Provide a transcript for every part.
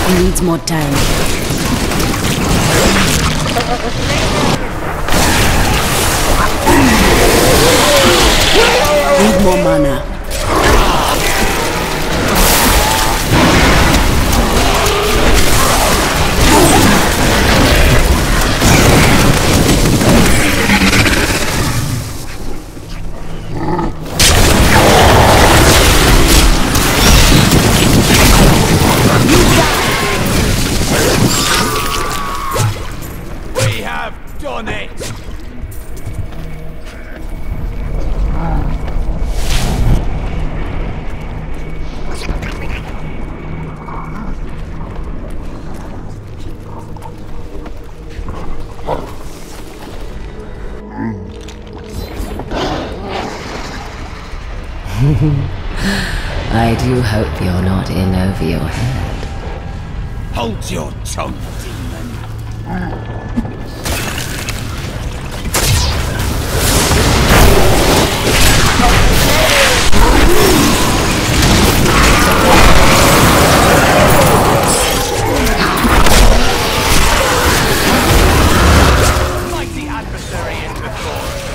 Needs more time. Need more mana. We have done it! I do hope you're not in over your head. Hold your tongue, demon. Mighty adversary is before us.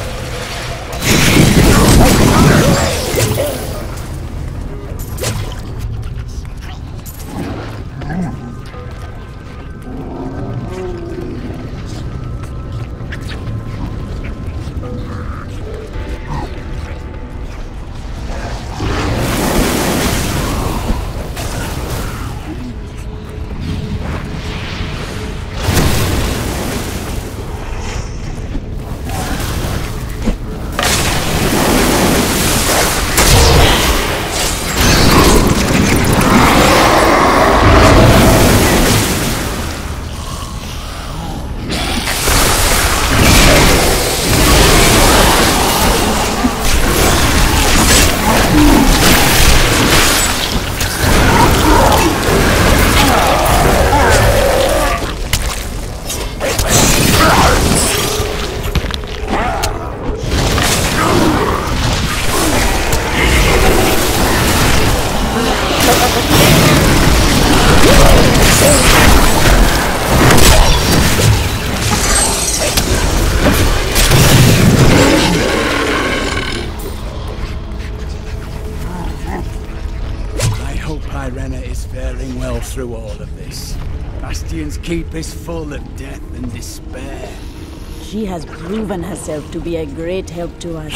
Through all of this. Bastion's keep is full of death and despair. She has proven herself to be a great help to us.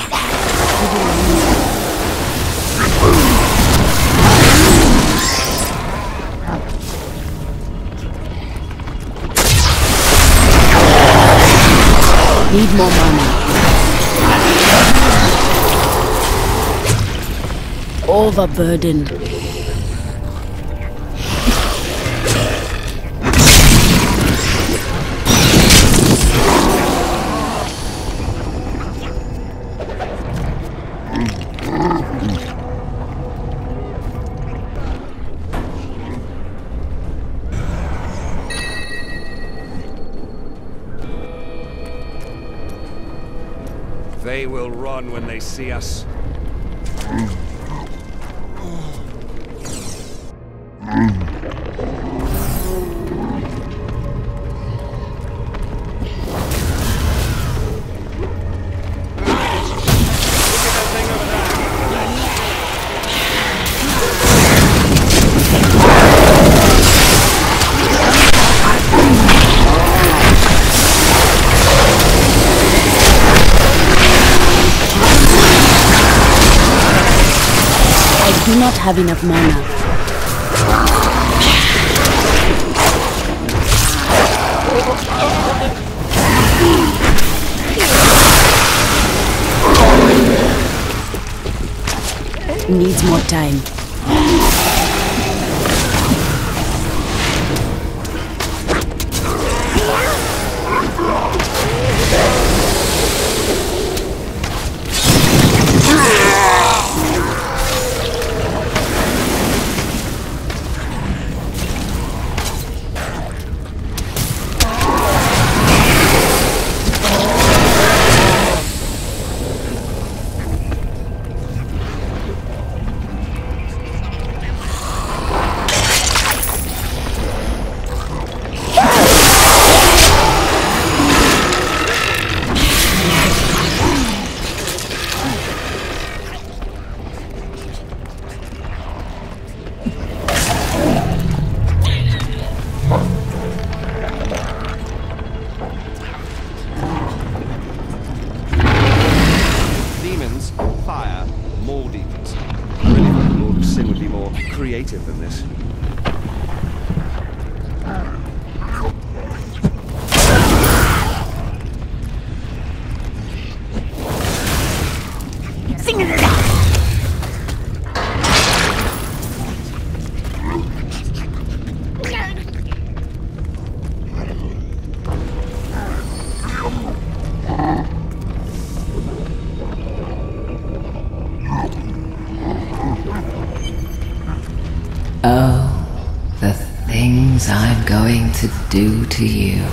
Need more mana. Overburdened. They will run when they see us. I do not have enough mana. Needs more time. things I'm going to do to you.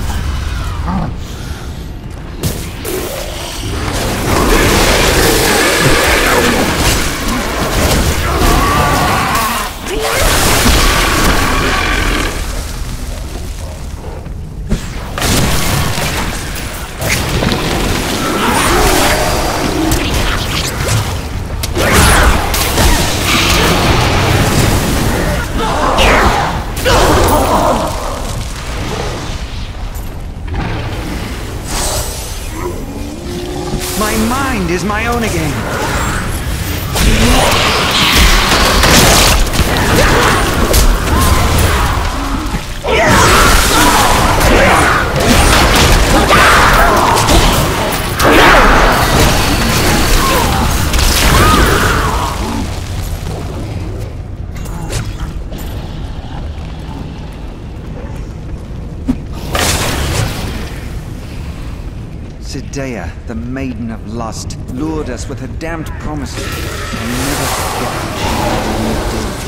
My mind is my own again. Sidea, the Maiden of Lust, lured us with her damned promises. I'll never forget what she did.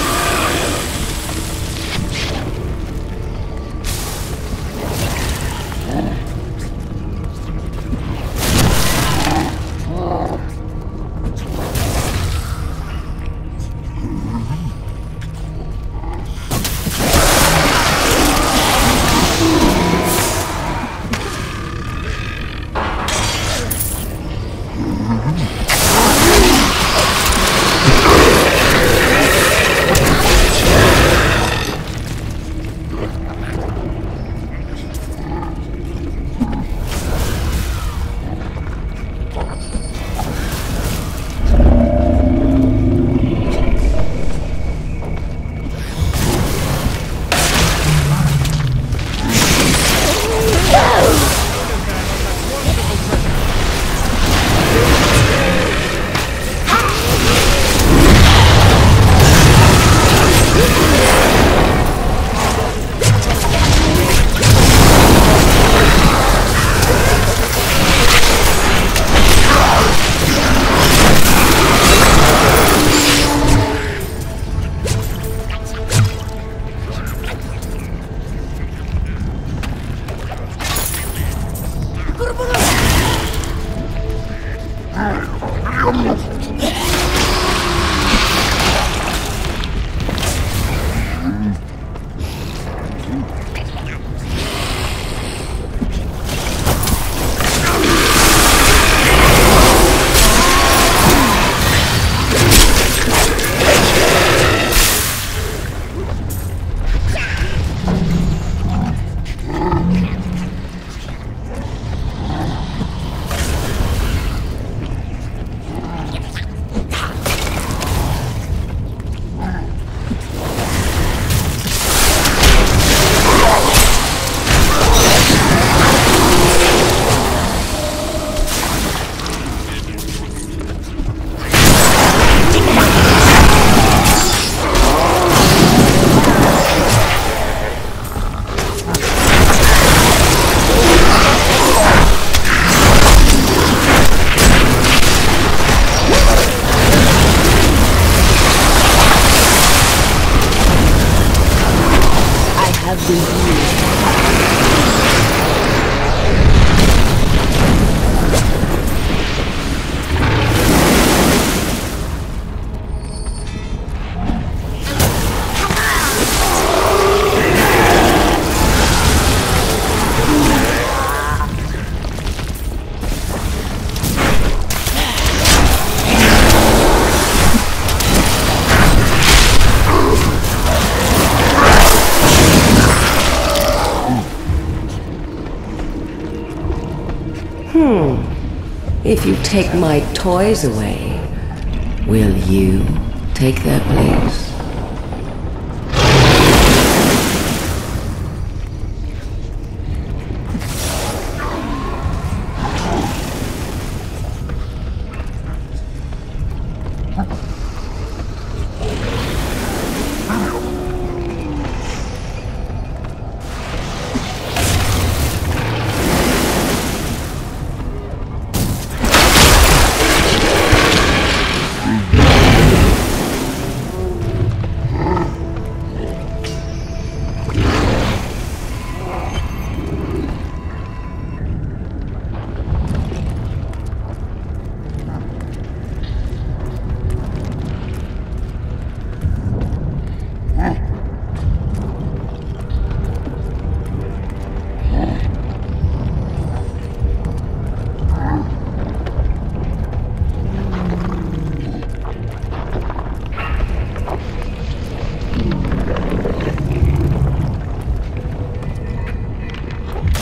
If you take my toys away, will you take their place?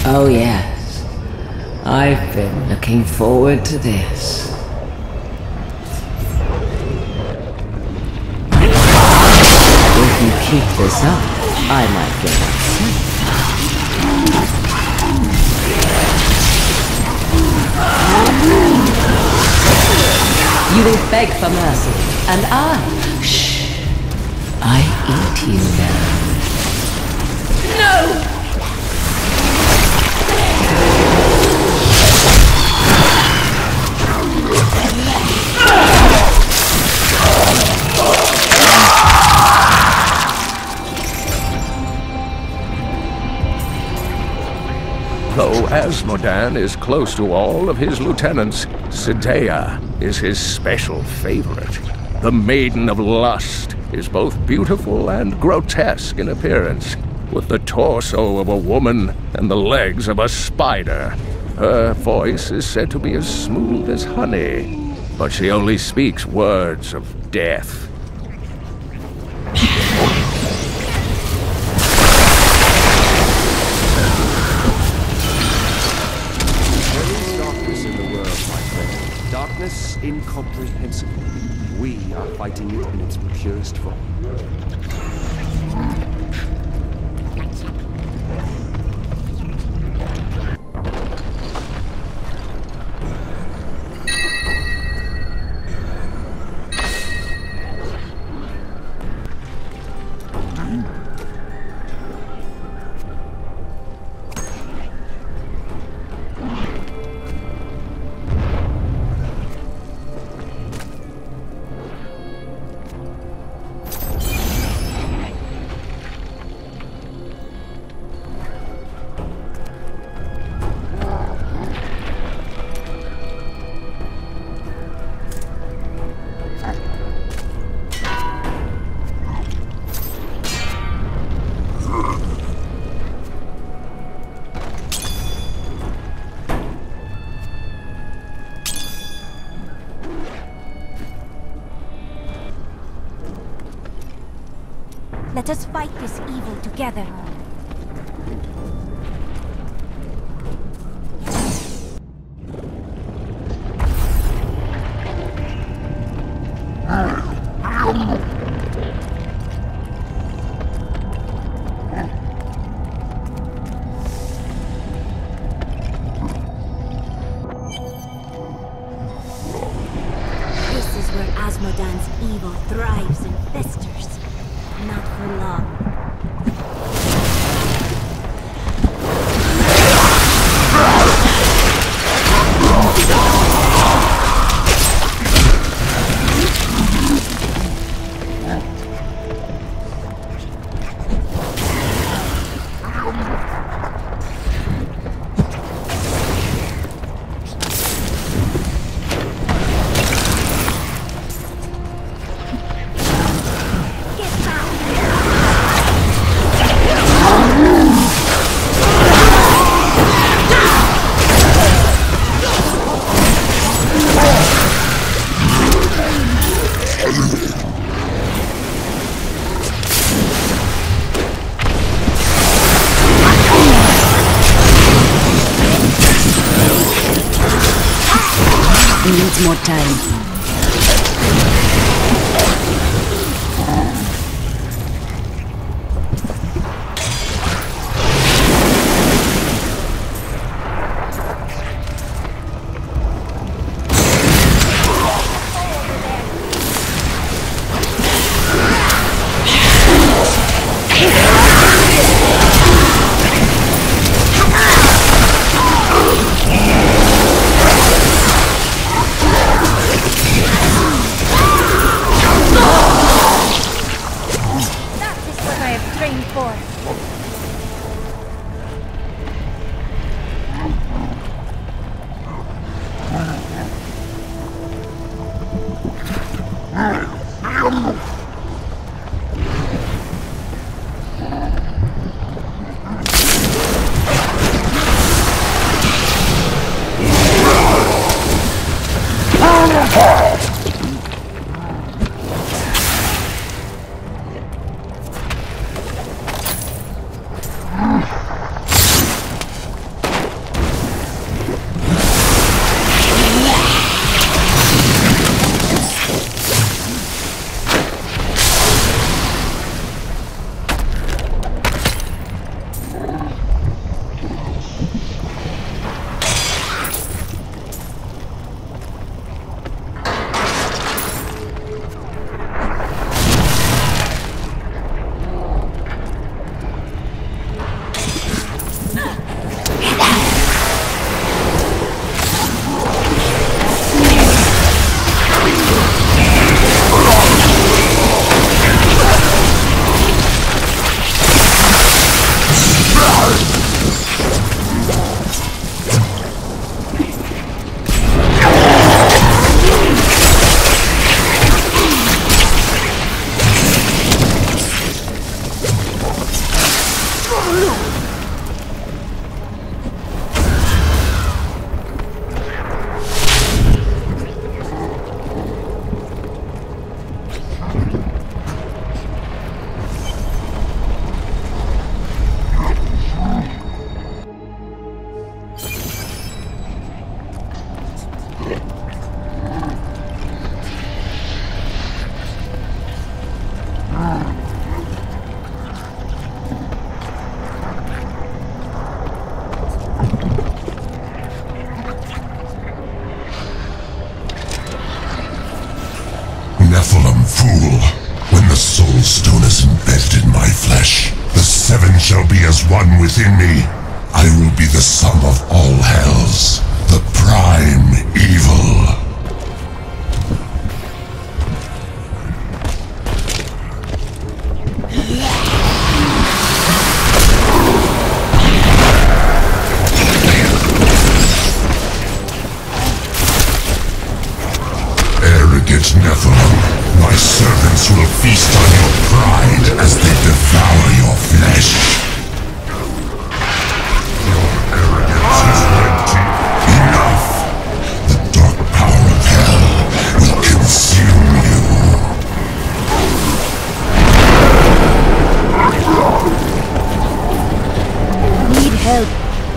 Oh yes. I've been looking forward to this. If you keep this up, I might get upset. You will beg for mercy, and I eat you now. No! Though Asmodan is close to all of his lieutenants, Sidea is his special favorite. The Maiden of Lust is both beautiful and grotesque in appearance, with the torso of a woman and the legs of a spider. Her voice is said to be as smooth as honey, but she only speaks words of death. Darkness incomprehensible. We are fighting it in its purest form. Let us fight this evil together. This is where Asmodan's evil thrives and festers. Not for long. He needs more time. Nephilim fool, when the soul stone is embedded in my flesh, the seven shall be as one within me. I will be the sum of all hells, the prime evil. Nephilim, my servants will feast on your pride as they devour your flesh. Your arrogance is empty. Enough! The dark power of hell will consume you. Need help.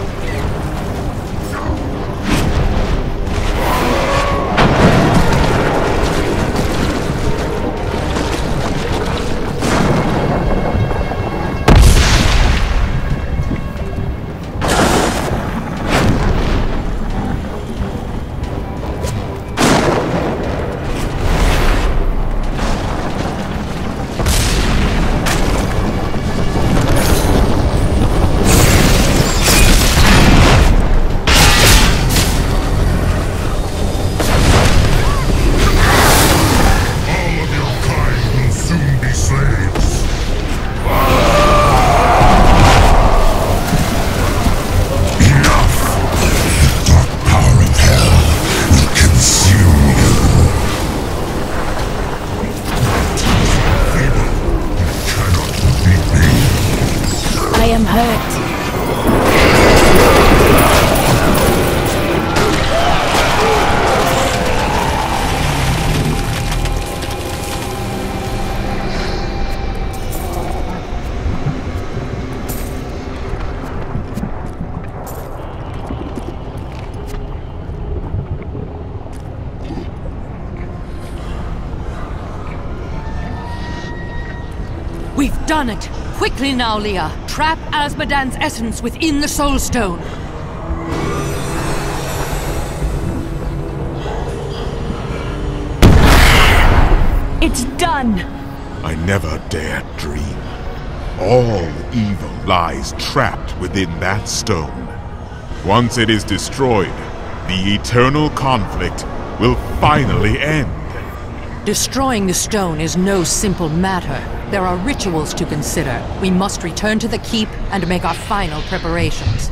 I am hurt. We've done it! Quickly now, Leah! Trap Asmodan's essence within the Soul Stone! It's done! I never dared dream. All evil lies trapped within that stone. Once it is destroyed, the eternal conflict will finally end. Destroying the stone is no simple matter. There are rituals to consider. We must return to the keep and make our final preparations.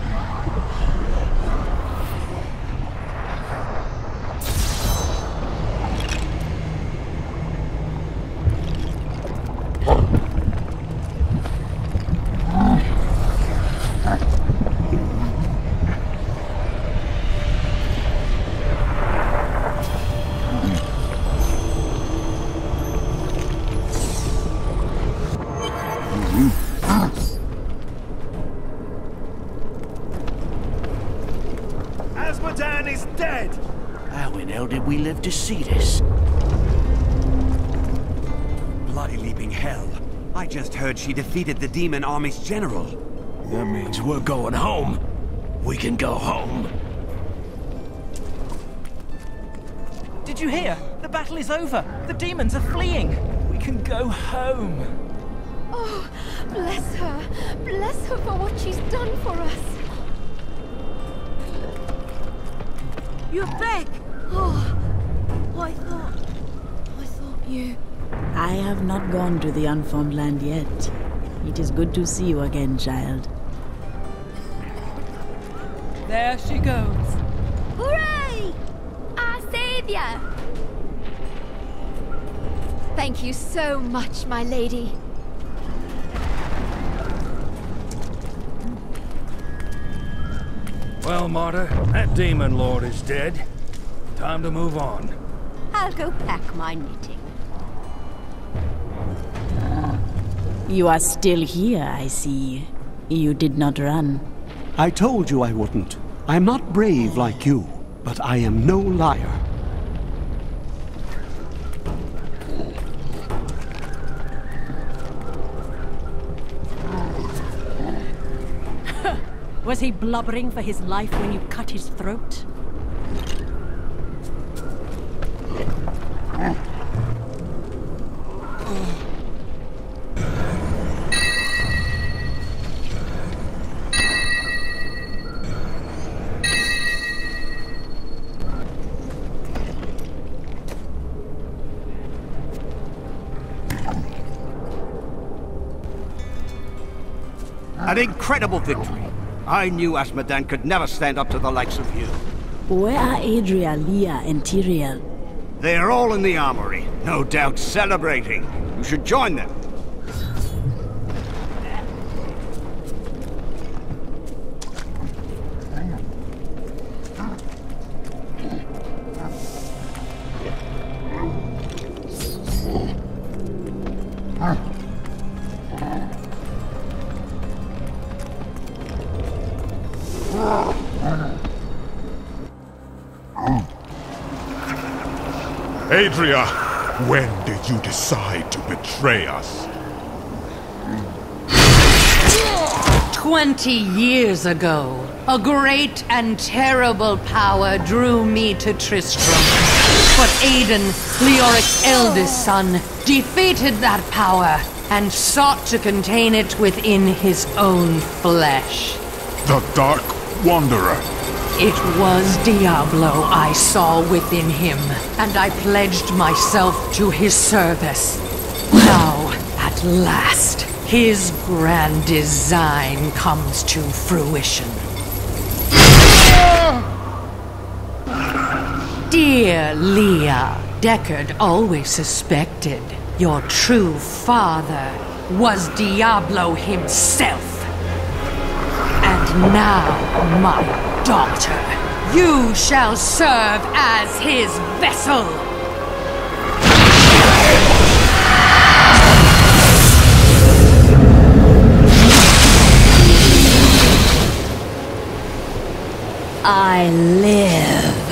Asmodan is dead! How in hell did we live to see this? Bloody leaping hell. I just heard she defeated the demon army's general. That means we're going home. We can go home. Did you hear? The battle is over. The demons are fleeing. We can go home. Oh, bless her. Bless her for what she's done for us. You're back. Oh, I thought you... I have not gone to the unformed land yet. It is good to see you again, child. There she goes. Hooray! Our savior! Thank you so much, my lady. Well, Martyr, that demon lord is dead. Time to move on. I'll go pack my knitting. You are still here, I see. You did not run. I told you I wouldn't. I'm not brave like you, but I am no liar. Was he blubbering for his life when you cut his throat? An incredible victory. I knew Asmodan could never stand up to the likes of you. Where are Adria, Leah, and Tyrael? They are all in the armory, no doubt celebrating. You should join them. Adria, when did you decide to betray us? 20 years ago, a great and terrible power drew me to Tristram. But Aiden, Leoric's eldest son, defeated that power and sought to contain it within his own flesh. The Dark Wanderer. It was Diablo I saw within him, and I pledged myself to his service. Now, at last, his grand design comes to fruition. Dear Leah, Deckard always suspected your true father was Diablo himself. And now, my daughter, you shall serve as his vessel! I live.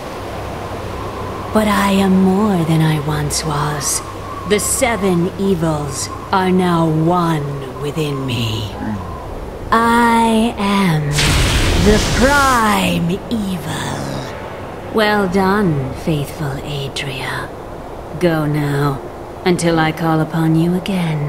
But I am more than I once was. The 7 evils are now one within me. I am the prime evil. Well done, faithful Adria. Go now, until I call upon you again.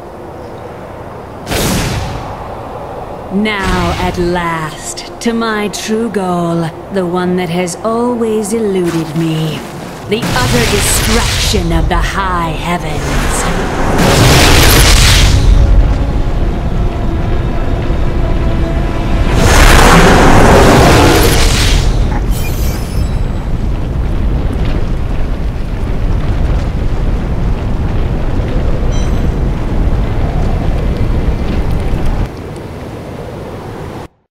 Now, at last, to my true goal, the one that has always eluded me. The utter destruction of the high heavens.